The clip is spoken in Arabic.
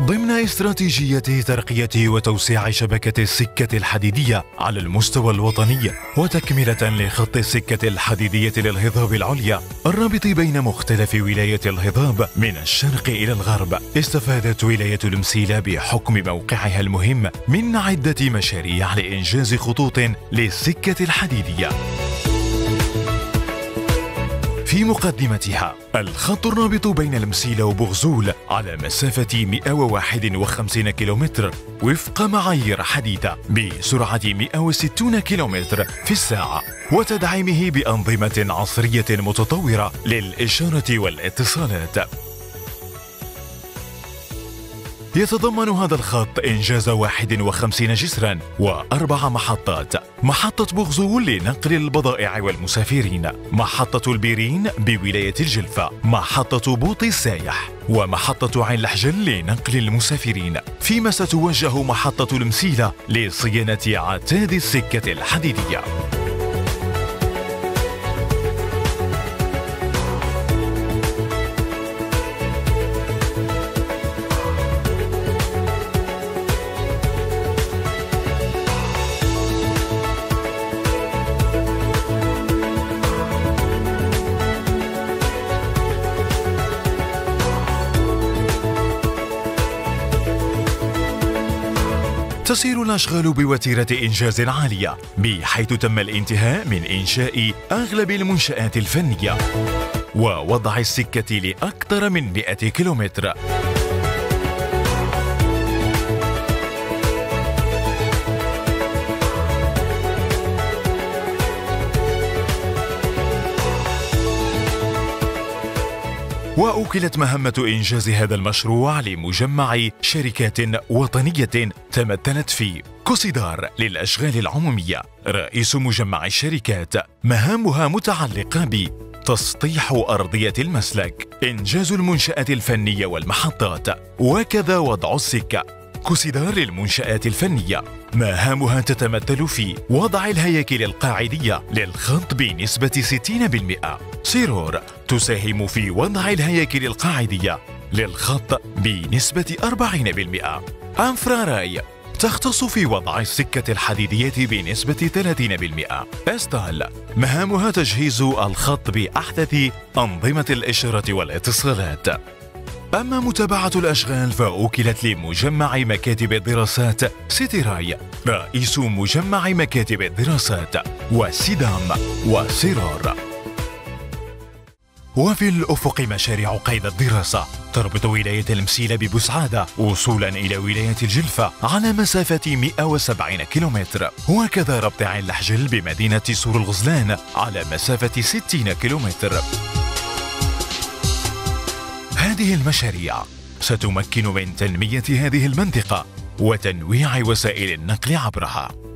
ضمن استراتيجية ترقية وتوسيع شبكة السكة الحديدية على المستوى الوطني وتكملة لخط السكة الحديدية للهضاب العليا الرابط بين مختلف ولاية الهضاب من الشرق إلى الغرب، استفادت ولاية المسيلة بحكم موقعها المهم من عدة مشاريع لإنجاز خطوط للسكة الحديدية. في مقدمتها الخط الرابط بين المسيلة وبغزول على مسافة 151 كيلومتر وفق معايير حديثة بسرعة 160 كيلومتر في الساعة، وتدعيمه بأنظمة عصرية متطورة للإشارة والاتصالات. يتضمن هذا الخط إنجاز 51 جسراً و4 محطات: محطة بغزول لنقل البضائع والمسافرين، محطة البيرين بولاية الجلفة، محطة بوطي السايح، ومحطة عين لحجل لنقل المسافرين، فيما ستوجه محطة المسيلة لصيانة عتاد السكة الحديدية. تسير الأشغال بوتيرة إنجاز عالية، بحيث تم الانتهاء من إنشاء أغلب المنشآت الفنية ووضع السكة لأكثر من 100 كيلومتر. وأوكلت مهمة إنجاز هذا المشروع لمجمع شركات وطنية تمثلت في كوسيدار للأشغال العمومية. رئيس مجمع الشركات مهامها متعلقة بتسطيح أرضية المسلك، إنجاز المنشآت الفنية والمحطات، وكذا وضع السكة. كوسيدار للمنشآت الفنية مهامها تتمثل في وضع الهياكل القاعدية للخط بنسبة 60%. سيرور تساهم في وضع الهياكل القاعدية للخط بنسبة 40%. أنفراراي تختص في وضع السكة الحديدية بنسبة 30%. استال مهامها تجهيز الخط بأحدث أنظمة الإشارة والاتصالات. أما متابعة الأشغال فأوكلت لمجمع مكاتب الدراسات سيتيراي، رئيس مجمع مكاتب الدراسات، وسيدام وسيرار. وفي الأفق مشاريع قيد الدراسة تربط ولاية المسيلة ببسعادة وصولا إلى ولاية الجلفة على مسافة 170 كيلومتر، وكذا ربط عين لحجل بمدينة سور الغزلان على مسافة 60 كيلومتر. هذه المشاريع ستمكن من تنمية هذه المنطقة وتنويع وسائل النقل عبرها.